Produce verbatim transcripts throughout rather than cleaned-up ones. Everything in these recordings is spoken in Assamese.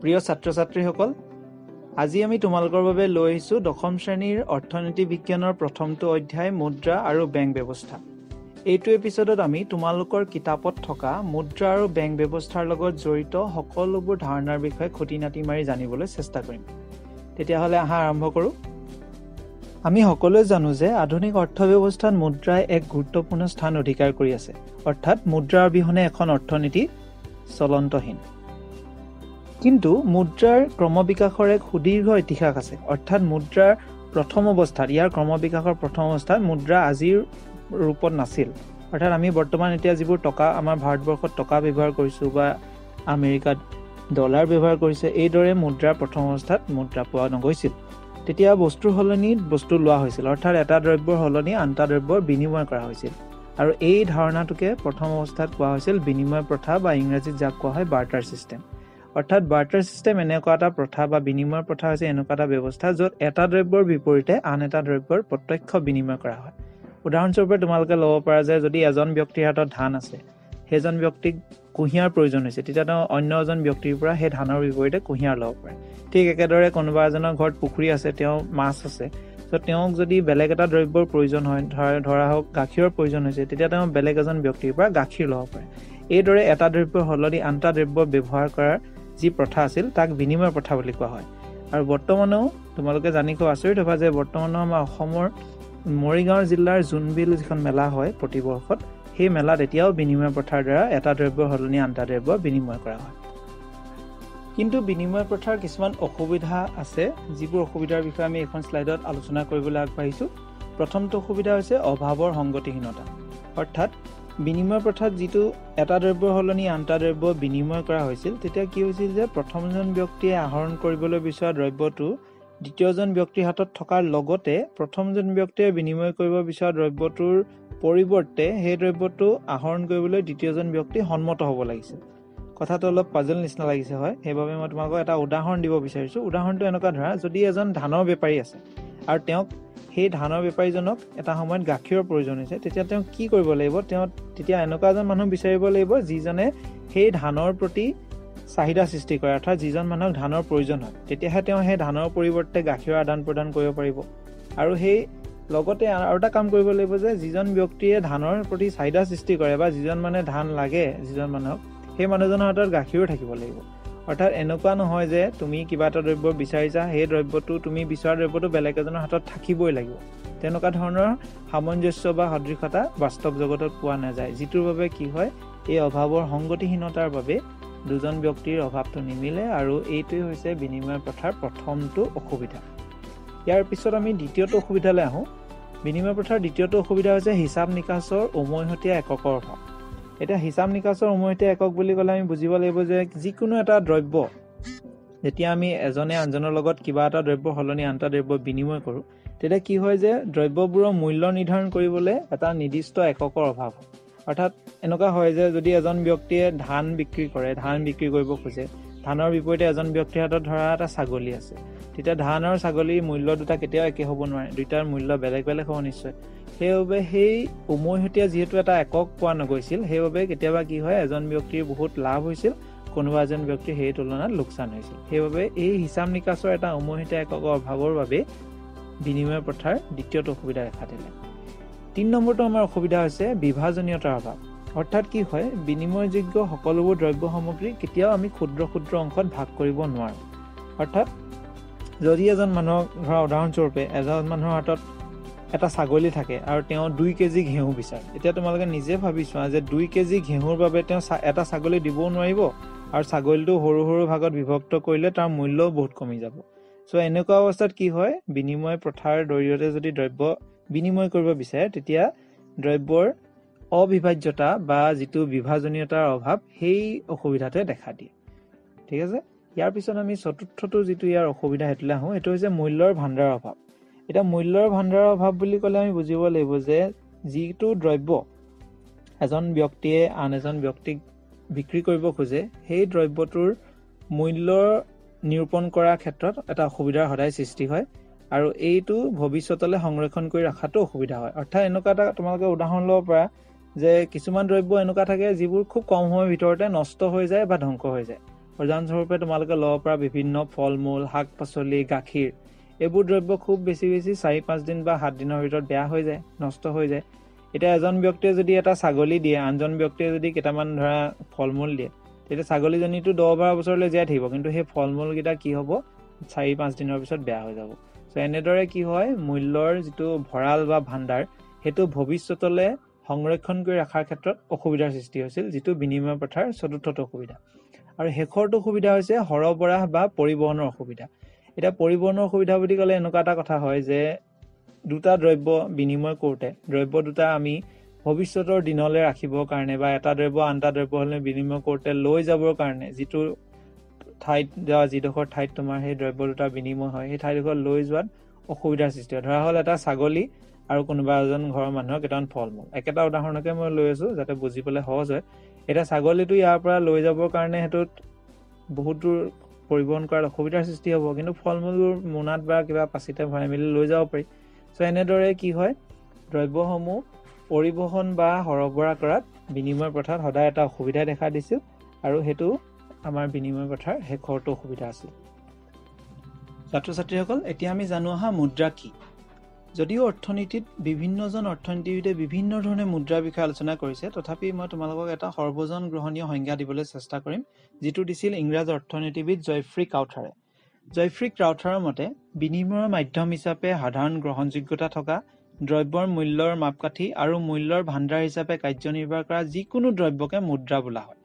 প্ৰিয় ছাত্ৰ-ছাত্ৰীসকল, আজি আমি তোমালোকৰ বাবে লৈ আহিছোঁ দশম শ্ৰেণীৰ অৰ্থনীতি বিজ্ঞানৰ প্ৰথমটো অধ্যায় মুদ্ৰা আৰু বেংক ব্যৱস্থা। এইটো এপিছডত আমি তোমালোকৰ কিতাপত থকা মুদ্ৰা আৰু বেংক ব্যৱস্থাৰ লগত জড়িত সকলোবোৰ ধাৰণাৰ বিষয়ে খুঁটিনাটি মাৰি জানিবলৈ চেষ্টা কৰিম। তেতিয়াহ'লে আহা আৰম্ভ কৰোঁ। আমি সকলোৱে জানো যে আধুনিক অৰ্থব্যৱস্থাত মুদ্ৰাই এক গুৰুত্বপূৰ্ণ স্থান অধিকাৰ কৰি আছে, অৰ্থাৎ মুদ্ৰাৰ অবিহনে এখন অৰ্থনীতি চলন্তহীন। কিন্তু মুদ্ৰাৰ ক্ৰমবিকাশৰ এক সুদীৰ্ঘ ইতিহাস আছে, অৰ্থাৎ মুদ্ৰাৰ প্ৰথম অৱস্থাত ইয়াৰ ক্ৰমবিকাশৰ প্ৰথম অৱস্থাত মুদ্ৰা আজিৰ ৰূপত নাছিল। অৰ্থাৎ আমি বৰ্তমান এতিয়া যিবোৰ টকা আমাৰ ভাৰতবৰ্ষত টকা ব্যৱহাৰ কৰিছোঁ বা আমেৰিকাত ডলাৰ ব্যৱহাৰ কৰিছে, এইদৰে মুদ্ৰাৰ প্ৰথম অৱস্থাত মুদ্ৰা পোৱা নগৈছিল। তেতিয়া বস্তুৰ সলনি বস্তু লোৱা হৈছিল, অৰ্থাৎ এটা দ্ৰব্যৰ সলনি আন এটা দ্ৰব্যৰ বিনিময় কৰা হৈছিল। আৰু এই ধাৰণাটোকে প্ৰথম অৱস্থাত কোৱা হৈছিল বিনিময় প্ৰথা বা ইংৰাজীত যাক কোৱা হয় বাৰ্টাৰ ছিষ্টেম। অৰ্থাৎ বাৰ্টাৰ ছিষ্টেম এনেকুৱা এটা প্ৰথা বা বিনিময় প্ৰথা হৈছে এনেকুৱা এটা ব্যৱস্থা য'ত এটা দ্ৰব্যৰ বিপৰীতে আন এটা দ্ৰব্যৰ প্ৰত্যক্ষ বিনিময় কৰা হয়। উদাহৰণস্বৰূপে তোমালোকে ল'ব পাৰা যে যদি এজন ব্যক্তিৰ হাতত ধান আছে, সেইজন ব্যক্তিক কুঁহিয়াৰ প্ৰয়োজন হৈছে, তেতিয়া তেওঁ অন্য এজন ব্যক্তিৰ পৰা সেই ধানৰ বিপৰীতে কুঁহিয়াৰ ল'ব পাৰে। ঠিক একেদৰে কোনোবা এজনৰ ঘৰত পুখুৰী আছে, তেওঁ মাছ আছে, ত' তেওঁক যদি বেলেগ এটা দ্ৰব্যৰ প্ৰয়োজন হয়, ধৰা হওক গাখীৰৰ প্ৰয়োজন হৈছে, তেতিয়া তেওঁ বেলেগ এজন ব্যক্তিৰ পৰা গাখীৰ ল'ব পাৰে। এইদৰে এটা দ্ৰব্যৰ সলনি আন এটা দ্ৰব্য ব্যৱহাৰ কৰাৰ যি প্ৰথা আছিল তাক বিনিময় প্ৰথা বুলি কোৱা হয়। আৰু বৰ্তমানেও তোমালোকে জানি খুব আচৰিত হ'বা যে বৰ্তমানেও আমাৰ অসমৰ মৰিগাঁও জিলাৰ জোনবিল যিখন মেলা হয় প্ৰতিবৰ্ষত, সেই মেলাত এতিয়াও বিনিময় প্ৰথাৰ দ্বাৰা এটা দ্ৰব্যৰ সলনি আন এটা দ্ৰব্য বিনিময় কৰা হয়। কিন্তু বিনিময় প্ৰথাৰ কিছুমান অসুবিধা আছে, যিবোৰ অসুবিধাৰ বিষয়ে আমি এখন শ্লাইডত আলোচনা কৰিবলৈ আগবাঢ়িছোঁ। প্ৰথমটো অসুবিধা হৈছে অভাৱৰ সংগতিহীনতা। অৰ্থাৎ বিনিময় প্ৰথাত যিটো এটা দ্ৰব্যৰ সলনি আন এটা দ্ৰব্য বিনিময় কৰা হৈছিল, তেতিয়া কি হৈছিল যে প্ৰথমজন ব্যক্তিয়ে আহৰণ কৰিবলৈ বিচৰা দ্ৰব্যটো দ্বিতীয়জন ব্যক্তিৰ হাতত থকাৰ লগতে প্ৰথমজন ব্যক্তিয়ে বিনিময় কৰিব বিচৰা দ্ৰব্যটোৰ পৰিৱৰ্তে সেই দ্ৰব্যটো আহৰণ কৰিবলৈ দ্বিতীয়জন ব্যক্তি সন্মত হ'ব লাগিছিল। কথাটো অলপ পাজল নিচিনা লাগিছে হয়, সেইবাবে মই তোমালোকক এটা উদাহৰণ দিব বিচাৰিছোঁ। উদাহৰণটো এনেকুৱা ধৰা, যদি এজন ধানৰ বেপাৰী আছে আৰু তেওঁক সেই ধানৰ বেপাৰীজনক এটা সময়ত গাখীৰৰ প্ৰয়োজন হৈছে, তেতিয়া তেওঁ কি কৰিব লাগিব? তেওঁ তেতিয়া এনেকুৱা এজন মানুহ বিচাৰিব লাগিব যিজনে সেই ধানৰ প্ৰতি চাহিদা সৃষ্টি কৰে, অৰ্থাৎ যিজন মানুহক ধানৰ প্ৰয়োজন হয়, তেতিয়াহে তেওঁ সেই ধানৰ পৰিৱৰ্তে গাখীৰৰ আদান প্ৰদান কৰিব পাৰিব। আৰু সেই লগতে আৰু এটা কাম কৰিব লাগিব যে যিজন ব্যক্তিয়ে ধানৰ প্ৰতি চাহিদা সৃষ্টি কৰে বা যিজন মানে ধান লাগে যিজন মানুহক, সেই মানুহজনৰ হাতত গাখীৰো থাকিব লাগিব। অৰ্থাৎ এনেকুৱা নহয় যে তুমি কিবা এটা দ্ৰব্য বিচাৰিছা, সেই দ্ৰব্যটো তুমি বিচৰা দ্ৰব্যটো বেলেগ এজনৰ হাতত থাকিবই লাগিব। তেনেকুৱা ধৰণৰ সামঞ্জস্য বা সদৃশতা বাস্তৱ জগতত পোৱা নাযায়, যিটোৰ বাবে কি হয়, এই অভাৱৰ সংগতিহীনতাৰ বাবে দুজন ব্যক্তিৰ অভাৱটো নিমিলে, আৰু এইটোৱে হৈছে বিনিময় প্ৰথাৰ প্ৰথমটো অসুবিধা। ইয়াৰ পিছত আমি দ্বিতীয়টো অসুবিধালৈ আহোঁ। বিনিময় প্ৰথাৰ দ্বিতীয়টো অসুবিধা হৈছে হিচাপ নিকাচৰ উমৈহতীয়া এককৰ অভাৱ। এতিয়া হিচাপ নিকাচৰ উমৈহতীয়া একক বুলি ক'লে আমি বুজিব লাগিব যে যিকোনো এটা দ্ৰব্য যেতিয়া আমি এজনে আনজনৰ লগত কিবা এটা দ্ৰব্যৰ সলনি আন এটা দ্ৰব্য বিনিময় কৰোঁ, তেতিয়া কি হয় যে দ্ৰব্যবোৰৰ মূল্য নিৰ্ধাৰণ কৰিবলৈ এটা নিৰ্দিষ্ট এককৰ অভাৱ হয়। অৰ্থাৎ এনেকুৱা হয় যে যদি এজন ব্যক্তিয়ে ধান বিক্ৰী কৰে, ধান বিক্ৰী কৰিব খোজে, ধানৰ বিপৰীতে এজন ব্যক্তিৰ হাতত ধৰা এটা ছাগলী আছে, তেতিয়া ধান আৰু ছাগলীৰ মূল্য দুটা কেতিয়াও একে হ'ব নোৱাৰে, দুইটাৰ মূল্য বেলেগ বেলেগ হ'ব নিশ্চয়। সেইবাবে সেই উমৈহতীয়া যিহেতু এটা একক পোৱা নগৈছিল, সেইবাবে কেতিয়াবা কি হয়, এজন ব্যক্তিৰ বহুত লাভ হৈছিল, কোনোবা এজন ব্যক্তিৰ সেই তুলনাত লোকচান হৈছিল। সেইবাবে এই হিচাপ নিকাচৰ এটা উমৈহতীয়া এককৰ অভাৱৰ বাবে বিনিময় প্ৰথাৰ দ্বিতীয়টো অসুবিধা দেখা দিলে। তিনি নম্বৰটো আমাৰ অসুবিধা হৈছে বিভাজনীয়তাৰ অভাৱ। অৰ্থাৎ কি হয়, বিনিময়যোগ্য সকলোবোৰ দ্ৰব্য সামগ্ৰী কেতিয়াও আমি ক্ষুদ্ৰ ক্ষুদ্ৰ অংশত ভাগ কৰিব নোৱাৰোঁ। অৰ্থাৎ যদি এজন মানুহক ধৰা উদাহৰণস্বৰূপে এজন মানুহৰ হাতত এটা ছাগলী থাকে আৰু তেওঁ দুই কেজি ঘেঁহু বিচাৰে, এতিয়া তোমালোকে নিজে ভাবি চোৱা যে দুই কেজি ঘেঁহুৰ বাবে তেওঁ এটা ছাগলী দিবও নোৱাৰিব, আৰু ছাগলীটো সৰু সৰু ভাগত বিভক্ত কৰিলে তাৰ মূল্যও বহুত কমি যাব। চ' এনেকুৱা অৱস্থাত কি হয়, বিনিময় প্ৰথাৰ জৰিয়তে যদি দ্ৰব্য বিনিময় কৰিব বিচাৰে, তেতিয়া দ্ৰব্যৰ অবিভাজ্যতা বা যিটো বিভাজনীয়তাৰ অভাৱ, সেই অসুবিধাটোৱে দেখা দিয়ে। ঠিক আছে, ইয়াৰ পিছত আমি চতুৰ্থটো যিটো ইয়াৰ অসুবিধা সেইটোলৈ আহোঁ, সেইটো হৈছে মূল্যৰ ভাণ্ডাৰৰ অভাৱ। এতিয়া মূল্যৰ ভাণ্ডাৰৰ অভাৱ বুলি ক'লে আমি বুজিব লাগিব যে যিটো দ্ৰব্য এজন ব্যক্তিয়ে আন এজন ব্যক্তিক বিক্ৰী কৰিব খোজে, সেই দ্ৰব্যটোৰ মূল্য নিৰূপণ কৰাৰ ক্ষেত্ৰত এটা অসুবিধাৰ সদায় সৃষ্টি হয়, আৰু এইটো ভৱিষ্যতলৈ সংৰক্ষণ কৰি ৰখাটো অসুবিধা হয়। অৰ্থাৎ এনেকুৱা এটা তোমালোকে উদাহৰণ ল'ব পাৰা যে কিছুমান দ্ৰব্য এনেকুৱা থাকে যিবোৰ খুব কম সময়ৰ ভিতৰতে নষ্ট হৈ যায় বা ধ্বংস হৈ যায়। উদাহৰণস্বৰূপে তোমালোকে ল'ব পৰা বিভিন্ন ফল মূল, শাক পাচলি, গাখীৰ এইবোৰ দ্ৰব্য খুব বেছি বেছি চাৰি পাঁচ দিন বা সাত দিনৰ ভিতৰত বেয়া হৈ যায়, নষ্ট হৈ যায়। এতিয়া এজন ব্যক্তিয়ে যদি এটা ছাগলী দিয়ে, আনজন ব্যক্তিয়ে যদি কেইটামান ধৰা ফল মূল দিয়ে, তেতিয়া ছাগলীজনীটো দহ বাৰ বছৰলৈ জীয়াই থাকিব, কিন্তু সেই ফল মূলকেইটা কি হ'ব, চাৰি পাঁচ দিনৰ পিছত বেয়া হৈ যাব। চ' এনেদৰে কি হয়, মূল্যৰ যিটো ভঁৰাল বা ভাণ্ডাৰ সেইটো ভৱিষ্যতলৈ সংৰক্ষণ কৰি ৰখাৰ ক্ষেত্ৰত অসুবিধাৰ সৃষ্টি হৈছিল, যিটো বিনিময় প্ৰথাৰ চতুৰ্থটো অসুবিধা। আৰু শেষৰটো সুবিধা হৈছে সৰবৰাহ বা পৰিবহণৰ অসুবিধা। এতিয়া পৰিবহণৰ অসুবিধা বুলি ক'লে এনেকুৱা এটা কথা হয় যে দুটা দ্ৰব্য বিনিময় কৰোঁতে দ্ৰব্য দুটা আমি ভৱিষ্যতৰ দিনলৈ ৰাখিবৰ কাৰণে বা এটা দ্ৰব্য আন এটা দ্ৰব্য হ'লে বিনিময় কৰোঁতে লৈ যাবৰ কাৰণে যিটো ঠাইত বা যিডোখৰ ঠাইত তোমাৰ সেই দ্ৰব্য দুটা বিনিময় হয়, সেই ঠাইডোখৰ লৈ যোৱাত অসুবিধাৰ সৃষ্টি হয়। ধৰা হ'ল এটা ছাগলী আৰু কোনোবা এজন ঘৰৰ মানুহৰ কেইটামান ফল মূল, একেটা উদাহৰণকে মই লৈ আছোঁ যাতে বুজি পেলাই সহজ হয়। এতিয়া ছাগলীটো ইয়াৰ পৰা লৈ যাবৰ কাৰণে সেইটোত বহুত দূৰ পৰিবহণ কৰাত অসুবিধাৰ সৃষ্টি হ'ব, কিন্তু ফল মূলবোৰ মোনাত বা কিবা পাচিতে ভৰাই মেলি লৈ যাব পাৰি। চ' এনেদৰে কি হয়, দ্ৰব্যসমূহ পৰিবহণ বা সৰবৰাহ কৰাত বিনিময় প্ৰথাত সদায় এটা অসুবিধা দেখা দিছিল, আৰু সেইটো আমাৰ বিনিময় প্ৰথাৰ শেষৰটো অসুবিধা আছিল। ছাত্ৰ ছাত্ৰীসকল, এতিয়া আমি জানো আহা মুদ্ৰা কি। যদিও অৰ্থনীতিত বিভিন্নজন অৰ্থনীতিবিদে বিভিন্ন ধৰণে মুদ্ৰাৰ বিষয়ে আলোচনা কৰিছে, তথাপি মই তোমালোকক এটা সৰ্বজন গ্ৰহণীয় সংজ্ঞা দিবলৈ চেষ্টা কৰিম, যিটো দিছিল ইংৰাজ অৰ্থনীতিবিদ জয়ফ্ৰী ক্ৰাউথাৰে। জয়ফ্ৰী ক্ৰাউথাৰৰ মতে বিনিময়ৰ মাধ্যম হিচাপে সাধাৰণ গ্ৰহণযোগ্যতা থকা দ্ৰব্যৰ মূল্যৰ মাপকাঠি আৰু মূল্যৰ ভাণ্ডাৰ হিচাপে কাৰ্যনিৰ্বাহ কৰা যিকোনো দ্ৰব্যকে মুদ্ৰা বোলা হয়।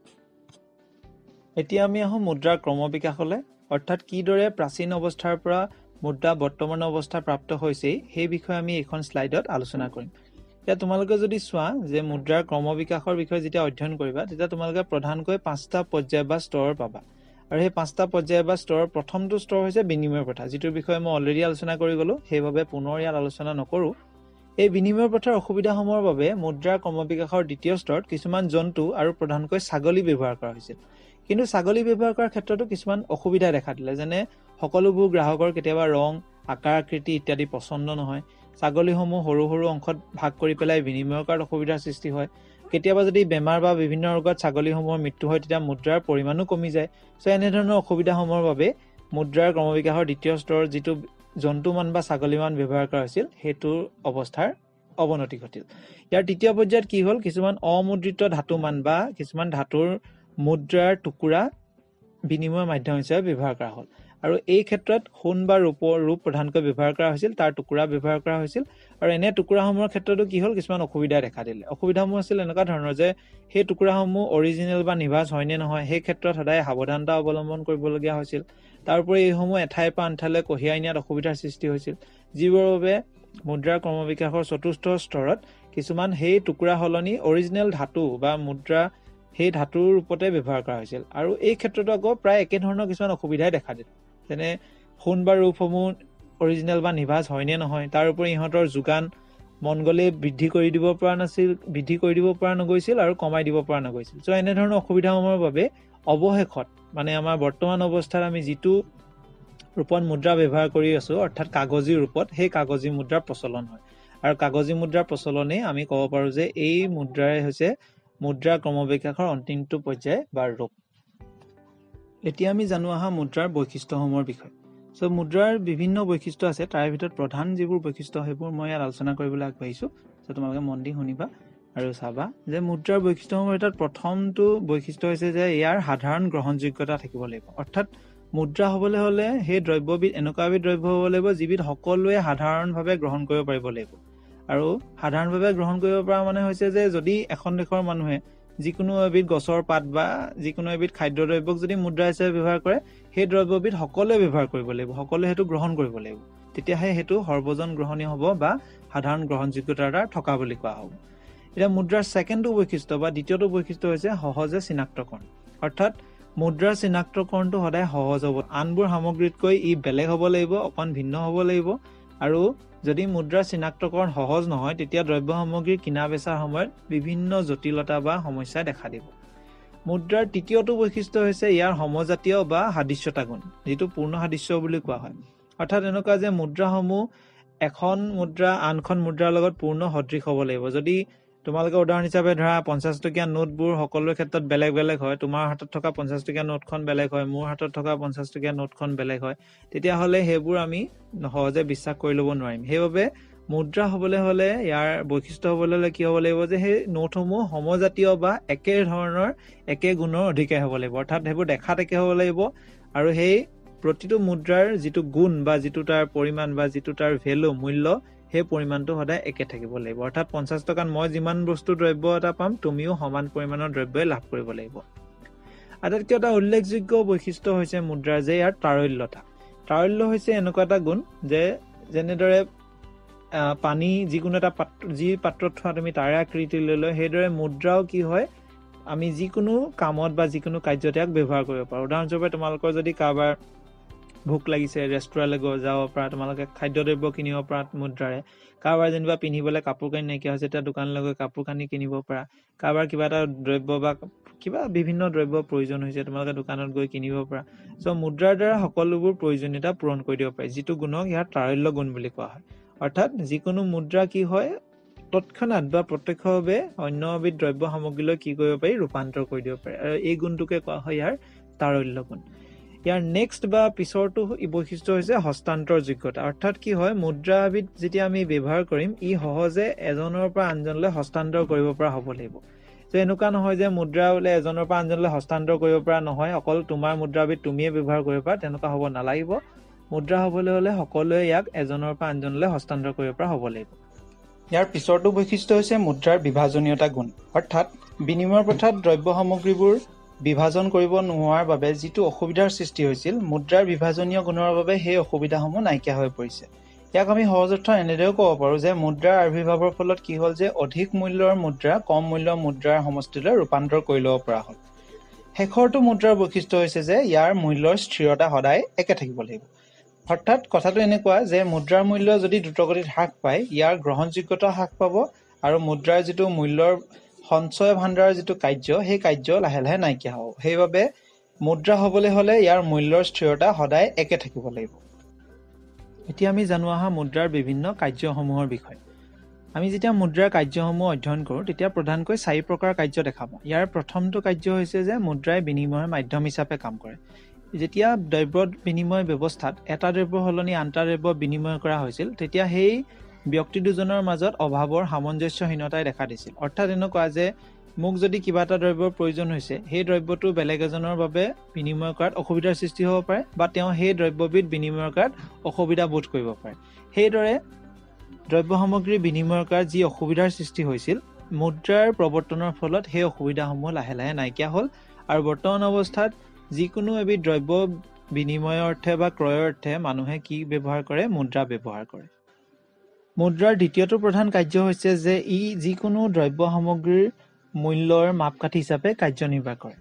এতিয়া আমি আহোঁ মুদ্ৰাৰ ক্ৰমবিকাশলৈ, অৰ্থাৎ কিদৰে প্ৰাচীন অৱস্থাৰ পৰা মুদ্ৰা বৰ্তমান অৱস্থা প্ৰাপ্ত হৈছে সেই বিষয়ে আমি এইখন শ্লাইডত আলোচনা কৰিম। এতিয়া তোমালোকে যদি চোৱা যে মুদ্ৰাৰ ক্ৰমবিকাশৰ বিষয়ে যেতিয়া অধ্যয়ন কৰিবা, তেতিয়া তোমালোকে প্ৰধানকৈ পাঁচটা পৰ্যায় বা স্তৰ পাবা। আৰু সেই পাঁচটা পৰ্যায় বা স্তৰৰ প্ৰথমটো স্তৰ হৈছে বিনিময় প্ৰথা, যিটোৰ বিষয়ে মই অলৰেডি আলোচনা কৰি গ'লোঁ, সেইবাবে পুনৰ ইয়াত আলোচনা নকৰোঁ। এই বিনিময় প্ৰথাৰ অসুবিধাসমূহৰ বাবে মুদ্ৰাৰ ক্ৰমবিকাশৰ দ্বিতীয় স্তৰত কিছুমান জন্তু আৰু প্ৰধানকৈ ছাগলী ব্যৱহাৰ কৰা হৈছিল। কিন্তু ছাগলী ব্যৱহাৰ কৰাৰ ক্ষেত্ৰতো কিছুমান অসুবিধা দেখা দিলে, যেনে সকলোবোৰ গ্ৰাহকৰ কেতিয়াবা ৰং, আকাৰ আকৃতি ইত্যাদি পচন্দ নহয়। ছাগলীসমূহ সৰু সৰু অংশত ভাগ কৰি পেলাই বিনিময় কৰাত অসুবিধাৰ সৃষ্টি হয়। কেতিয়াবা যদি বেমাৰ বা বিভিন্ন ৰোগত ছাগলীসমূহৰ মৃত্যু হয়, তেতিয়া মুদ্ৰাৰ পৰিমাণো কমি যায়। চ' এনেধৰণৰ অসুবিধাসমূহৰ বাবে মুদ্ৰাৰ ক্ৰমবিকাশৰ দ্বিতীয় স্তৰৰ যিটো জন্তুমান বা ছাগলীমান ব্যৱহাৰ কৰা হৈছিল, সেইটোৰ অৱস্থাৰ অৱনতি ঘটিল। ইয়াৰ তৃতীয় পৰ্যায়ত কি হ'ল, কিছুমান অমুদ্ৰিত ধাতুমান বা কিছুমান ধাতুৰ মুদ্ৰাৰ টুকুৰা বিনিময় মাধ্যম হিচাপে ব্যৱহাৰ কৰা হ'ল। আৰু এই ক্ষেত্ৰত সোণ বা ৰূপৰ ৰূপ প্ৰধানকৈ ব্যৱহাৰ কৰা হৈছিল, তাৰ টুকুৰা ব্যৱহাৰ কৰা হৈছিল। আৰু এনে টুকুৰাসমূহৰ ক্ষেত্ৰতো কি হ'ল, কিছুমান অসুবিধা দেখা দিলে। অসুবিধাসমূহ আছিল এনেকুৱা ধৰণৰ যে সেই টুকুৰাসমূহ অৰিজিনেল বা নিভাঁজ হয়নে নহয়, সেই ক্ষেত্ৰত সদায় সাৱধানতা অৱলম্বন কৰিবলগীয়া হৈছিল। তাৰোপৰি এইসমূহ এঠাইৰ পৰা আনঠাইলৈ কঢ়িয়াই নিয়াত অসুবিধাৰ সৃষ্টি হৈছিল, যিবোৰৰ বাবে মুদ্ৰাৰ ক্ৰমবিকাশৰ চতুৰ্থ স্তৰত কিছুমান সেই টুকুৰা সলনি অৰিজিনেল ধাতু বা মুদ্ৰা সেই ধাতুৰ ৰূপতে ব্যৱহাৰ কৰা হৈছিল। আৰু এই ক্ষেত্ৰতো আকৌ প্ৰায় একেধৰণৰ কিছুমান অসুবিধাই দেখা দিল, যেনে সোণ বা ৰূপসমূহ অৰিজিনেল বা নিভাঁজ হয়নে নহয়, তাৰোপৰি ইহঁতৰ যোগান মন গ'লে বৃদ্ধি কৰি দিব পৰা নাছিল, বৃদ্ধি কৰি দিব পৰা নগৈছিল আৰু কমাই দিব পৰা নগৈছিল। চ' এনেধৰণৰ অসুবিধাসমূহৰ বাবে অৱশেষত মানে আমাৰ বৰ্তমান অৱস্থাত আমি যিটো ৰূপত মুদ্ৰা ব্যৱহাৰ কৰি আছোঁ, অৰ্থাৎ কাগজী ৰূপত, সেই কাগজী মুদ্ৰাৰ প্ৰচলন হয়। আৰু কাগজী মুদ্ৰাৰ প্ৰচলনেই আমি ক'ব পাৰোঁ যে এই মুদ্ৰাই হৈছে মুদ্ৰাৰ ক্ৰমবিকাশৰ অন্তিমটো পৰ্যায় বা ৰূপ। এতিয়া আমি জানো আহা মুদ্ৰাৰ বৈশিষ্ট্যসমূহৰ বিষয়ে। চ' মুদ্ৰাৰ বিভিন্ন বৈশিষ্ট্য আছে, তাৰে ভিতৰত প্ৰধান যিবোৰ বৈশিষ্ট্য সেইবোৰ মই ইয়াত আলোচনা কৰিবলৈ আগবাঢ়িছোঁ। চ' তোমালোকে মন দি শুনিবা আৰু চাবা যে মুদ্ৰাৰ বৈশিষ্ট্যসমূহৰ ভিতৰত প্ৰথমটো বৈশিষ্ট্য হৈছে যে ইয়াৰ সাধাৰণ গ্ৰহণযোগ্যতা থাকিব লাগিব। অৰ্থাৎ মুদ্ৰা হ'বলৈ হ'লে সেই দ্ৰব্যবিধ এনেকুৱা এবিধ দ্ৰব্য হ'ব লাগিব যিবিধ সকলোৱে সাধাৰণভাৱে গ্ৰহণ কৰিব পাৰিব লাগিব। আৰু সাধাৰণভাৱে গ্ৰহণ কৰিব পৰা মানে হৈছে যে যদি এখন দেশৰ মানুহে যিকোনো এবিধ গছৰ পাত বা যিকোনো এবিধ খাদ্যদ্ৰব্যক যদি মুদ্ৰা হিচাপে ব্যৱহাৰ কৰে, সেই দ্ৰব্যবিধ সকলোৱে ব্যৱহাৰ কৰিব লাগিব, সকলোৱে সেইটো গ্ৰহণ কৰিব লাগিব, তেতিয়াহে সেইটো সৰ্বজন গ্ৰহণীয় হ'ব বা সাধাৰণ গ্ৰহণযোগ্যতাৰ দ্বাৰা থকা বুলি কোৱা হ'ব। এতিয়া মুদ্ৰাৰ ছেকেণ্ডটো বৈশিষ্ট্য বা দ্বিতীয়টো বৈশিষ্ট্য হৈছে সহজে চিনাক্তকৰণ। অৰ্থাৎ মুদ্ৰাৰ চিনাক্তকৰণটো সদায় সহজ হ'ব, আনবোৰ সামগ্ৰীতকৈ ই বেলেগ হ'ব লাগিব, অকণ ভিন্ন হ'ব লাগিব। আৰু যদি মুদ্ৰাৰ চিনাক্তকৰণ সহজ নহয়, তেতিয়া দ্ৰব্য সামগ্ৰী কিনা বেচাৰ সময়ত বিভিন্ন জটিলতা বা সমস্যাই দেখা দিব। মুদ্ৰাৰ তৃতীয়টো বৈশিষ্ট্য হৈছে ইয়াৰ সমজাতীয় বা সাদৃশ্যতা গুণ, যিটো পূৰ্ণ সাদৃশ্য বুলি কোৱা হয়। অৰ্থাৎ এনেকুৱা যে মুদ্ৰাসমূহ এখন মুদ্ৰা আনখন মুদ্ৰাৰ লগত পূৰ্ণ সদৃশ হ'ব লাগিব। যদি তোমালোকে উদাহৰণ হিচাপে ধৰা পঞ্চাছ টকীয়া নোটবোৰ সকলোৰে ক্ষেত্ৰত বেলেগ বেলেগ হয়। তোমাৰ হাতত থকা পঞ্চাছ টকীয়া নোটখন বেলেগ হয়, মোৰ হাতত থকা পঞ্চাছ টকীয়া নোটখন বেলেগ হয়। তেতিয়াহ'লে সেইবোৰ আমি সহজে বিশ্বাস কৰি ল'ব নোৱাৰিম। সেইবাবে মুদ্ৰা হ'বলৈ হ'লে ইয়াৰ বৈশিষ্ট্য হ'বলৈ হ'লে কি হ'ব লাগিব যে সেই নোটসমূহ সমজাতীয় বা একে ধৰণৰ একে গুণৰ অধিকাৰী হ'ব লাগিব। অৰ্থাৎ সেইবোৰ দেখাত একে হ'ব লাগিব আৰু সেই প্ৰতিটো মুদ্ৰাৰ যিটো গুণ বা যিটো তাৰ পৰিমাণ বা যিটো তাৰ ভেলু মূল্য সেই পৰিমাণটো সদায় একে থাকিব লাগিব। অৰ্থাৎ পঞ্চাছ টকাত মই যিমান বস্তু দ্ৰব্য এটা পাম তুমিও সমান পৰিমাণৰ দ্ৰব্যই লাভ কৰিব লাগিব। আটাইতকৈ এটা উল্লেখযোগ্য বৈশিষ্ট্য হৈছে মুদ্ৰাৰ যে ইয়াৰ তাৰল্যতা। তাৰল্য হৈছে এনেকুৱা এটা গুণ যে যেনেদৰে পানী যিকোনো এটা পাত্ৰ যি পাত্ৰত থোৱা তুমি তাৰে আকৃতি লৈ লয়, সেইদৰে মুদ্ৰাও কি হয় আমি যিকোনো কামত বা যিকোনো কাৰ্যত ইয়াক ব্যৱহাৰ কৰিব পাৰোঁ। উদাহৰণস্বৰূপে তোমালোকৰ যদি কাৰোবাৰ ভোক লাগিছে ৰেষ্টুৰেণ্টলৈ গৈ যাব পৰা, তোমালোকে খাদ্যদ্ৰব্য কিনিব পৰা মুদ্ৰাৰে। কাৰোবাৰ যেনিবা পিন্ধিবলৈ কাপোৰ কানি নাইকিয়া হৈছে তেতিয়া দোকানলৈ গৈ কাপোৰ কানি কিনিব পৰা। কাৰোবাৰ কিবা এটা দ্ৰব্য বা কিবা বিভিন্ন দ্ৰব্য প্ৰয়োজন হৈছে তোমালোকে দোকানত গৈ কিনিব পৰা। চ' মুদ্ৰাৰ দ্বাৰা সকলোবোৰ প্ৰয়োজনীয়তা পূৰণ কৰি দিব পাৰি, যিটো গুণক ইয়াৰ তাৰল্য গুণ বুলি কোৱা হয়। অৰ্থাৎ যিকোনো মুদ্ৰা কি হয় তৎক্ষণাৎ বা প্ৰত্যক্ষভাৱে অন্য এবিধ দ্ৰব্য সামগ্ৰীলৈ কি কৰিব পাৰি ৰূপান্তৰ কৰি দিব পাৰি, আৰু এই গুণটোকে কোৱা হয় ইয়াৰ তাৰল্য গুণ। ইয়াৰ নেক্সট বা পিছৰটো বৈশিষ্ট্য হৈছে হস্তান্তৰ যোগ্যতা। অৰ্থাৎ কি হয় মুদ্ৰা এবিধ যেতিয়া আমি ব্যৱহাৰ কৰিম ই সহজে এজনৰ পৰা আনজনলৈ হস্তান্তৰ কৰিব পৰা হ'ব লাগিব। যে এনেকুৱা নহয় যে মুদ্ৰা বোলে এজনৰ পৰা আনজনলৈ হস্তান্তৰ কৰিব পৰা নহয়, অকল তোমাৰ মুদ্ৰাবিধ তুমিয়ে ব্যৱহাৰ কৰিব পাৰা, তেনেকুৱা হ'ব নালাগিব। মুদ্ৰা হ'বলৈ হ'লে সকলোৱে ইয়াক এজনৰ পৰা আনজনলৈ হস্তান্তৰ কৰিব পৰা হ'ব লাগিব। ইয়াৰ পিছৰটো বৈশিষ্ট্য হৈছে মুদ্ৰাৰ বিভাজনীয়তা গুণ। অৰ্থাৎ বিনিময় প্ৰথাত দ্ৰব্য সামগ্ৰীবোৰ বিভাজন কৰিব নোহোৱাৰ বাবে যিটো অসুবিধাৰ সৃষ্টি হৈছিল, মুদ্ৰাৰ বিভাজনীয় গুণৰ বাবে সেই অসুবিধাসমূহ নাইকিয়া হৈ পৰিছে। ইয়াক আমি সহজ অৰ্থ এনেদৰেও ক'ব পাৰোঁ যে মুদ্ৰাৰ আবিৰ্ভাৱৰ ফলত কি হ'ল যে অধিক মূল্যৰ মুদ্ৰা কম মূল্যৰ মুদ্ৰাৰ সমষ্টিলৈ ৰূপান্তৰ কৰি ল'ব পৰা হ'ল। শেষৰটো মুদ্ৰাৰ বৈশিষ্ট্য হৈছে যে ইয়াৰ মূল্যৰ স্থিৰতা সদায় একে থাকিব লাগিব। অৰ্থাৎ কথাটো এনেকুৱা যে মুদ্ৰাৰ মূল্য যদি দ্ৰুতগতিত হ্ৰাস পায় ইয়াৰ গ্ৰহণযোগ্যতা হ্ৰাস পাব আৰু মুদ্ৰাৰ যিটো মূল্যৰ সঞ্চয় ভাণ্ডাৰৰ যিটো কাৰ্য সেই কাৰ্য লাহে লাহে নাইকিয়া হ'ব। সেইবাবে মুদ্ৰা হ'বলৈ হ'লে ইয়াৰ মূল্যৰ স্থিৰতা সদায় একে থাকিব লাগিব। এতিয়া আমি জানো আহা মুদ্ৰাৰ বিভিন্ন কাৰ্যসমূহৰ বিষয়ে। আমি যেতিয়া মুদ্ৰাৰ কাৰ্যসমূহ অধ্যয়ন কৰোঁ তেতিয়া প্ৰধানকৈ চাৰি প্ৰকাৰ কাৰ্য দেখা পাওঁ। ইয়াৰ প্ৰথমটো কাৰ্য হৈছে যে মুদ্ৰাই বিনিময়ৰ মাধ্যম হিচাপে কাম কৰে। যেতিয়া দ্ৰব্য বিনিময় ব্যৱস্থাত এটা দ্ৰব্য সলনি আন এটা দ্ৰব্য বিনিময় কৰা হৈছিল তেতিয়া সেই ব্যক্তি দুজনৰ মাজত অভাৱৰ সামঞ্জস্যহীনতাই দেখা দিছিল। অৰ্থাৎ এনেকুৱা যে মোক যদি কিবা এটা দ্ৰব্যৰ প্ৰয়োজন হৈছে সেই দ্ৰব্যটো বেলেগ এজনৰ বাবে বিনিময় কৰাত অসুবিধাৰ সৃষ্টি হ'ব পাৰে বা তেওঁ সেই দ্ৰব্যবিধ বিনিময় কৰাত অসুবিধা বোধ কৰিব পাৰে। সেইদৰে দ্ৰব্য সামগ্ৰী বিনিময় কৰাত যি অসুবিধাৰ সৃষ্টি হৈছিল মুদ্ৰাৰ প্ৰৱৰ্তনৰ ফলত সেই অসুবিধাসমূহ লাহে লাহে নাইকিয়া হ'ল আৰু বৰ্তমান অৱস্থাত যিকোনো এবিধ দ্ৰব্য বিনিময়ৰ অৰ্থে বা ক্ৰয়ৰ অৰ্থে মানুহে কি ব্যৱহাৰ কৰে মুদ্ৰা ব্যৱহাৰ কৰে। মুদ্ৰাৰ দ্বিতীয়টো প্ৰধান কাৰ্য হৈছে যে ই যিকোনো দ্ৰব্য সামগ্ৰীৰ মূল্যৰ মাপকাঠি হিচাপে কাৰ্যনিৰ্বাহ কৰে।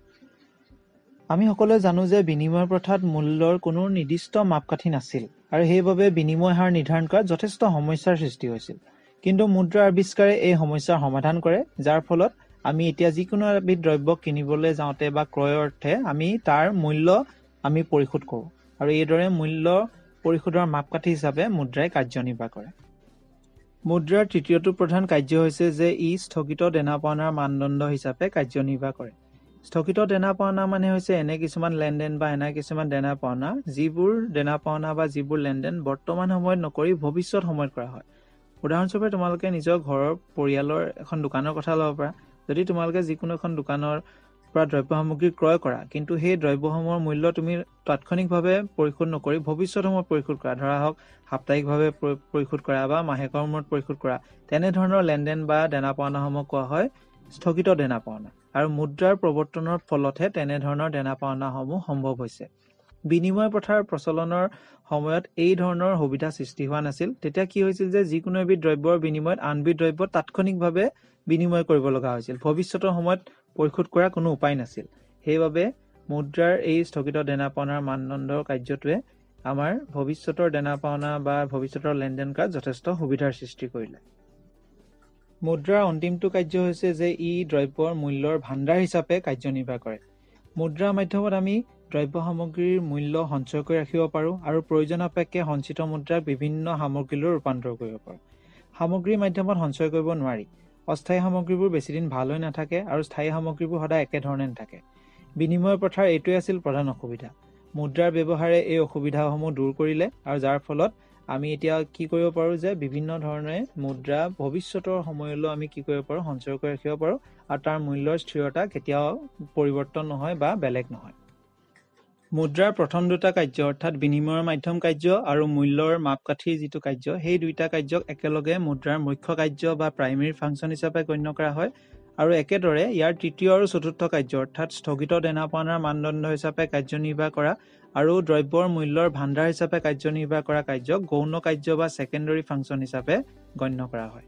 আমি সকলোৱে জানো যে বিনিময় প্ৰথাত মূল্যৰ কোনো নিৰ্দিষ্ট মাপকাঠি নাছিল আৰু সেইবাবে বিনিময় হাৰ নিৰ্ধাৰণ কৰাত যথেষ্ট সমস্যাৰ সৃষ্টি হৈছিল। কিন্তু মুদ্ৰাৰ আৱিষ্কাৰে এই সমস্যাৰ সমাধান কৰে, যাৰ ফলত আমি এতিয়া যিকোনো এবিধ দ্ৰব্য কিনিবলৈ যাওঁতে বা ক্ৰয়ৰ অৰ্থে আমি তাৰ মূল্য আমি পৰিশোধ কৰোঁ আৰু এইদৰে মূল্য পৰিশোধৰ মাপকাঠি হিচাপে মুদ্ৰাই কাৰ্যনিৰ্বাহ কৰে। মুদ্ৰাৰ তৃতীয়টো প্ৰধান কাৰ্য হৈছে যে ই স্থগিত দেনা পাওনাৰ মানদণ্ড হিচাপে কাৰ্যনিৰ্বাহ কৰে। স্থগিত দেনা পাওনা মানে হৈছে এনে কিছুমান লেনদেন বা এনে কিছুমান দেনা পাওনা যিবোৰ দেনা পাওনা বা যিবোৰ লেনদেন বৰ্তমান সময়ত নকৰি ভৱিষ্যত সময়ত কৰা হয়। উদাহৰণস্বৰূপে তোমালোকে নিজৰ ঘৰৰ পৰিয়ালৰ এখন দোকানৰ কথা ল'ব পাৰা। যদি তোমালোকে যিকোনো এখন দোকানৰ পৰা দ্ৰব্য সামগ্ৰী ক্ৰয় কৰা কিন্তু সেই দ্ৰব্যসমূহৰ মূল্য তুমি তাৎক্ষণিকভাৱে পৰিশোধ নকৰি ভৱিষ্যত সময়ত পৰিশোধ কৰা, ধৰা হওক সাপ্তাহিকভাৱে পৰিশোধ কৰা বা মাহেকৰ মূৰত পৰিশোধ কৰা, তেনেধৰণৰ লেনদেন বা দেনা পাওনাসমূহ কোৱা হয় স্থগিত দেনা পাওনা। আৰু মুদ্ৰাৰ প্ৰৱৰ্তনৰ ফলতহে তেনেধৰণৰ দেনা পাওনাসমূহ সম্ভৱ হৈছে। বিনিময় প্ৰথাৰ প্ৰচলনৰ সময়ত এই ধৰণৰ সুবিধা সৃষ্টি হোৱা নাছিল। তেতিয়া কি হৈছিল যে যিকোনো এবিধ দ্ৰব্যৰ বিনিময়ত আনবিধ দ্ৰব্য তাৎক্ষণিকভাৱে বিনিময় কৰিব লগা হৈছিল, ভৱিষ্যতৰ সময়ত পৰিশোধ কৰাৰ কোনো উপায় নাছিল। সেইবাবে মুদ্ৰাৰ এই স্থগিত দেনা পাওনাৰ মানদণ্ডৰ কাৰ্যটোৱে আমাৰ ভৱিষ্যতৰ দেনা পাওনা বা ভৱিষ্যতৰ লেনদেন কৰাত যথেষ্ট সুবিধাৰ সৃষ্টি কৰিলে। মুদ্ৰাৰ অন্তিমটো কাৰ্য হৈছে যে ই দ্ৰব্যৰ মূল্যৰ ভাণ্ডাৰ হিচাপে কাৰ্যনিৰ্বাহ কৰে। মুদ্ৰাৰ মাধ্যমত আমি দ্ৰব্য সামগ্ৰীৰ মূল্য সঞ্চয় কৰি ৰাখিব পাৰোঁ আৰু প্ৰয়োজন সাপেক্ষে সঞ্চিত মুদ্ৰাক বিভিন্ন সামগ্ৰীলৈ ৰূপান্তৰ কৰিব পাৰোঁ। সামগ্ৰীৰ মাধ্যমত সঞ্চয় কৰিব নোৱাৰি। অস্থায়ী সামগ্ৰীবোৰ বেছিদিন ভাল হৈ নাথাকে আৰু স্থায়ী সামগ্ৰীবোৰ সদায় একেধৰণে নাথাকে। বিনিময় প্ৰথাৰ এইটোৱে আছিল প্ৰধান অসুবিধা। মুদ্ৰাৰ ব্যৱহাৰে এই অসুবিধাসমূহ দূৰ কৰিলে আৰু যাৰ ফলত আমি এতিয়া কি কৰিব পাৰোঁ যে বিভিন্ন ধৰণে মুদ্ৰা ভৱিষ্যতৰ সময়লৈ আমি কি কৰিব পাৰোঁ সঞ্চয় কৰি ৰাখিব পাৰোঁ আৰু তাৰ মূল্যৰ স্থিৰতা কেতিয়াও পৰিৱৰ্তন নহয় বা বেলেগ নহয়। মুদ্ৰাৰ প্ৰথম দুটা কাৰ্য অৰ্থাৎ বিনিময়ৰ মাধ্যম কাৰ্য আৰু মূল্যৰ মাপকাঠিৰ যিটো কাৰ্য সেই দুইটা কাৰ্যক একেলগে মুদ্ৰাৰ মুখ্য কাৰ্য বা প্ৰাইমেৰী ফাংচন হিচাপে গণ্য কৰা হয় আৰু একেদৰে ইয়াৰ তৃতীয় আৰু চতুৰ্থ কাৰ্য অৰ্থাৎ স্থগিত দেনাপাওনাৰ মানদণ্ড হিচাপে কাৰ্যনিৰ্বাহ কৰা আৰু দ্ৰব্যৰ মূল্যৰ ভাণ্ডাৰ হিচাপে কাৰ্যনিৰ্বাহ কৰা কাৰ্যক গৌণ কাৰ্য বা ছেকেণ্ডাৰী ফাংচন হিচাপে গণ্য কৰা হয়।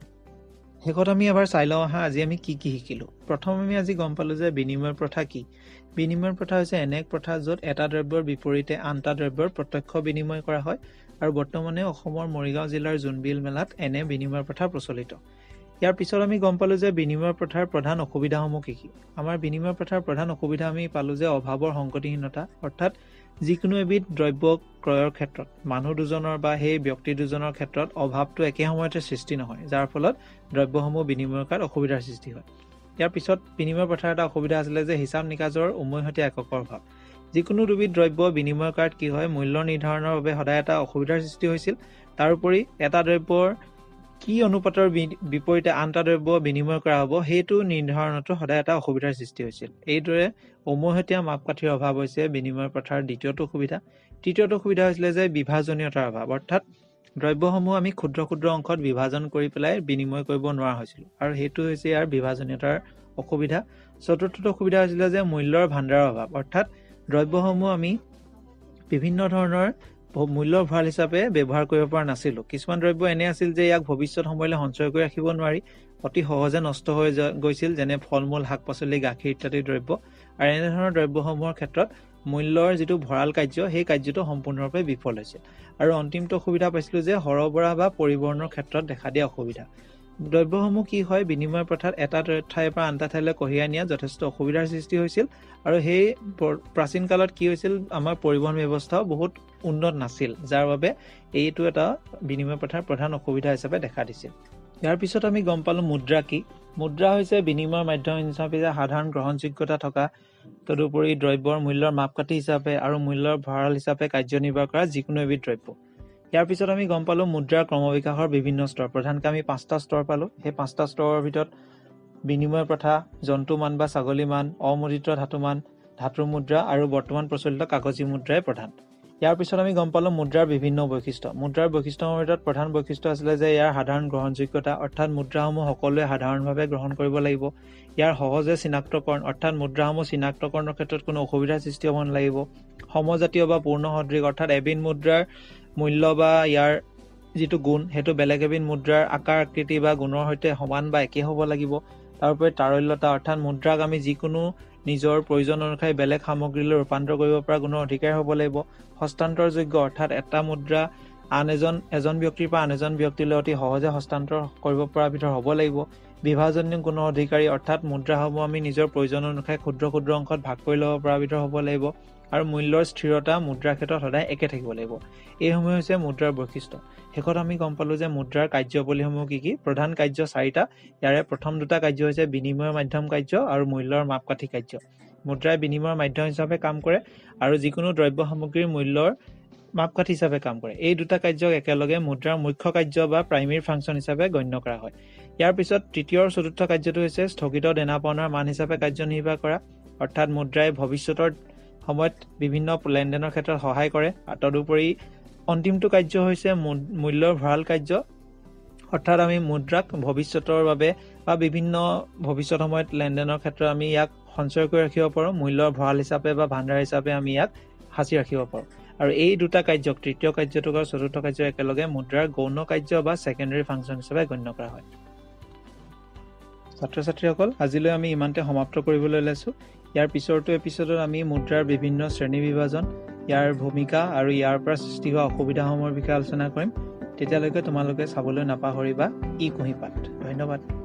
শেষত আমি এবাৰ চাই লওঁ আহা আজি আমি কি কি শিকিলোঁ। প্ৰথম আমি আজি গম পালোঁ যে বিনিময় প্ৰথা কি। বিনিময় প্ৰথা হৈছে এনে এক প্ৰথা য'ত এটা দ্ৰব্যৰ বিপৰীতে আন এটা দ্ৰব্যৰ প্ৰত্যক্ষ বিনিময় কৰা হয় আৰু বৰ্তমানে অসমৰ মৰিগাঁও জিলাৰ জোনবিল মেলাত এনে বিনিময় প্ৰথা প্ৰচলিত। ইয়াৰ পিছত আমি গম পালোঁ যে বিনিময় প্ৰথাৰ প্ৰধান অসুবিধাসমূহ কি কি। আমাৰ বিনিময় প্ৰথাৰ প্ৰধান অসুবিধা আমি পালোঁ যে অভাৱৰ সংগতিহীনতা অৰ্থাৎ যিকোনো এবিধ দ্ৰব্য ক্ৰয়ৰ ক্ষেত্ৰত মানুহ দুজনৰ বা সেই ব্যক্তি দুজনৰ ক্ষেত্ৰত অভাৱটো একে সময়তে সৃষ্টি নহয়, যাৰ ফলত দ্ৰব্যসমূহ বিনিময় কৰাত অসুবিধাৰ সৃষ্টি হয়। ইয়াৰ পিছত বিনিময় প্ৰথাৰ এটা অসুবিধা আছিলে যে হিচাপ নিকাজৰ উমৈহতীয়া এককৰ অভাৱ। যিকোনো দুবিধ দ্ৰব্য বিনিময় কৰাত কি হয় মূল্য নিৰ্ধাৰণৰ বাবে সদায় এটা অসুবিধাৰ সৃষ্টি হৈছিল। তাৰোপৰি এটা দ্ৰব্যৰ কি অনুপাতৰ বিপৰীতে আন এটা দ্ৰব্য বিনিময় কৰা হ'ব সেইটো নিৰ্ধাৰণতো সদায় এটা অসুবিধাৰ সৃষ্টি হৈছিল। এইদৰে উমৈহতীয়া মাপকাঠিৰ অভাৱ হৈছে বিনিময় প্ৰথাৰ দ্বিতীয়টো অসুবিধা। তৃতীয়টো অসুবিধা হৈছিলে যে বিভাজনীয়তাৰ অভাৱ অৰ্থাৎ দ্ৰব্যসমূহ আমি ক্ষুদ্ৰ ক্ষুদ্ৰ অংশত বিভাজন কৰি পেলাই বিনিময় কৰিব নোৱাৰা হৈছিলোঁ আৰু সেইটো হৈছে ইয়াৰ বিভাজনীয়তাৰ অসুবিধা। চতুৰ্থটো অসুবিধা হৈছিলে যে মূল্যৰ ভাণ্ডাৰৰ অভাৱ অৰ্থাৎ দ্ৰব্যসমূহ আমি বিভিন্ন ধৰণৰ মূল্যৰ ভঁৰাল হিচাপে ব্যৱহাৰ কৰিব পৰা নাছিলোঁ। কিছুমান দ্ৰব্য এনে আছিল যে ইয়াক ভৱিষ্যত সময়লৈ সঞ্চয় কৰি ৰাখিব নোৱাৰি, অতি সহজে নষ্ট হৈ গৈছিল, যেনে ফল মূল শাক পাচলি গাখীৰ ইত্যাদি দ্ৰব্য। আৰু এনেধৰণৰ দ্ৰব্যসমূহৰ ক্ষেত্ৰত মূল্যৰ যিটো ভঁৰাল কাৰ্য সেই কাৰ্যটো সম্পূৰ্ণৰূপে বিফল হৈছিল। আৰু অন্তিমটো অসুবিধা পাইছিলোঁ যে সৰবৰাহ বা পৰিবহণৰ ক্ষেত্ৰত দেখা দিয়া অসুবিধা। দ্ৰব্যসমূহ কি হয় বিনিময় প্ৰথাত এটা ঠাইৰ পৰা আন এটা ঠাইলৈ কঢ়িয়াই নিয়াত যথেষ্ট অসুবিধাৰ সৃষ্টি হৈছিল আৰু সেই প্ৰাচীন কালত কি হৈছিল আমাৰ পৰিবহণ ব্যৱস্থাও বহুত উন্নত নাছিল, যাৰ বাবে এইটো এটা বিনিময় প্ৰথাৰ প্ৰধান অসুবিধা হিচাপে দেখা দিছিল। ইয়াৰ পিছত আমি গম পালোঁ মুদ্ৰা কি। মুদ্ৰা হৈছে বিনিময়ৰ মাধ্যম হিচাপে সাধাৰণ গ্ৰহণযোগ্যতা থকা তদুপৰি দ্ৰব্যৰ মূল্যৰ মাপকাঠি হিচাপে আৰু মূল্যৰ ভঁৰাল হিচাপে কাৰ্যনিৰ্বাহ কৰা যিকোনো এবিধ দ্ৰব্য। ইয়াৰ পিছত আমি গম পালোঁ মুদ্ৰাৰ ক্ৰমবিকাশৰ বিভিন্ন স্তৰ। প্ৰধানকৈ আমি পাঁচটা স্তৰ পালোঁ। সেই পাঁচটা স্তৰৰ ভিতৰত বিনিময় প্ৰথা, জন্তুমান বা ছাগলীমান, অমুদ্ৰিত ধাতুমান, ধাতুৰ মুদ্ৰা আৰু বৰ্তমান প্ৰচলিত কাগজী মুদ্ৰাই প্ৰধান। ইয়াৰ পিছত আমি গম পালোঁ মুদ্ৰাৰ বিভিন্ন বৈশিষ্ট্য। মুদ্ৰাৰ বৈশিষ্ট্যৰ ভিতৰত প্ৰধান বৈশিষ্ট্য আছিলে যে ইয়াৰ সাধাৰণ গ্ৰহণযোগ্যতা অৰ্থাৎ মুদ্ৰাসমূহ সকলোৱে সাধাৰণভাৱে গ্ৰহণ কৰিব লাগিব। ইয়াৰ সহজে চিনাক্তকৰণ অৰ্থাৎ মুদ্ৰাসমূহ চিনাক্তকৰণৰ ক্ষেত্ৰত কোনো অসুবিধাৰ সৃষ্টি হ'ব নালাগিব। সমজাতীয় বা পূৰ্ণ সদৃশ অৰ্থাৎ এবিধ মুদ্ৰাৰ মূল্য বা ইয়াৰ যিটো গুণ সেইটো বেলেগ এবিধ মুদ্ৰাৰ আকাৰ আকৃতি বা গুণৰ সৈতে সমান বা একে হ'ব লাগিব। তাৰোপৰি তাৰল্যতা অৰ্থাৎ মুদ্ৰাক আমি যিকোনো নিজৰ প্ৰয়োজন অনুসাৰে বেলেগ সামগ্ৰীলৈ ৰূপান্তৰ কৰিব পৰা গুণৰ অধিকাৰী হ'ব লাগিব। হস্তান্তৰযোগ্য অৰ্থাৎ এটা মুদ্ৰা আন এজন এজন ব্যক্তিৰ পৰা আন এজন ব্যক্তিলৈ অতি সহজে হস্তান্তৰ কৰিব পৰা ভিতৰ হ'ব লাগিব। বিভাজনীয় গুণৰ অধিকাৰী অৰ্থাৎ মুদ্ৰাসমূহ আমি নিজৰ প্ৰয়োজন অনুসাৰে ক্ষুদ্ৰ ক্ষুদ্ৰ অংশত ভাগ কৰি ল'ব পৰা ভিতৰ হ'ব লাগিব আৰু মূল্যৰ স্থিৰতা মুদ্ৰাৰ ক্ষেত্ৰত সদায় একে থাকিব লাগিব। এইসমূহ হৈছে মুদ্ৰাৰ বৈশিষ্ট্য। শেষত আমি গম পালোঁ যে মুদ্ৰাৰ কাৰ্যাৱলীসমূহ কি কি। প্ৰধান কাৰ্য চাৰিটা। ইয়াৰে প্ৰথম দুটা কাৰ্য হৈছে বিনিময়ৰ মাধ্যম কাৰ্য আৰু মূল্যৰ মাপকাঠি কাৰ্য। মুদ্ৰাই বিনিময়ৰ মাধ্যম হিচাপে কাম কৰে আৰু যিকোনো দ্ৰব্য সামগ্ৰীৰ মূল্যৰ মাপকাঠি হিচাপে কাম কৰে। এই দুটা কাৰ্যক একেলগে মুদ্ৰাৰ মুখ্য কাৰ্য বা প্ৰাইমেৰী ফাংচন হিচাপে গণ্য কৰা হয়। ইয়াৰ পিছত তৃতীয় আৰু চতুৰ্থ কাৰ্যটো হৈছে স্থগিত দেনাপাওনাৰ মান হিচাপে কাৰ্যনিৰ্বাহ কৰা অৰ্থাৎ মুদ্ৰাই ভৱিষ্যতৰ সময়ত বিভিন্ন লেনদেনৰ ক্ষেত্ৰত সহায় কৰে। তদুপৰি অন্তিমটো কাৰ্য হৈছে মূল্যৰ ভঁৰাল কাৰ্য অৰ্থাৎ আমি মুদ্ৰাক ভৱিষ্যতৰ বাবে বা বিভিন্ন ভৱিষ্যত সময়ত লেনদেনৰ ক্ষেত্ৰত আমি ইয়াক সঞ্চয় কৰি ৰাখিব পাৰোঁ। মূল্যৰ ভঁৰাল হিচাপে বা ভাণ্ডাৰ হিচাপে আমি ইয়াক সাঁচি ৰাখিব পাৰোঁ। আৰু এই দুটা কাৰ্যক তৃতীয় কাৰ্যটোক আৰু চতুৰ্থ কাৰ্য একেলগে মুদ্ৰাৰ গৌণ কাৰ্য বা ছেকেণ্ডাৰী ফাংচন হিচাপে গণ্য কৰা হয়। ছাত্ৰ ছাত্ৰীসকল আজিলৈ আমি ইমানতে সমাপ্ত কৰিবলৈ লৈছোঁ। ইয়াৰ পিছৰটো এপিছডত আমি মুদ্ৰাৰ বিভিন্ন শ্ৰেণী বিভাজন, ইয়াৰ ভূমিকা আৰু ইয়াৰ পৰা সৃষ্টি হোৱা অসুবিধাসমূহৰ বিষয়ে আলোচনা কৰিম। তেতিয়ালৈকে তোমালোকে চাবলৈ নাপাহৰিবা ই কুঁহিপাত। ধন্যবাদ।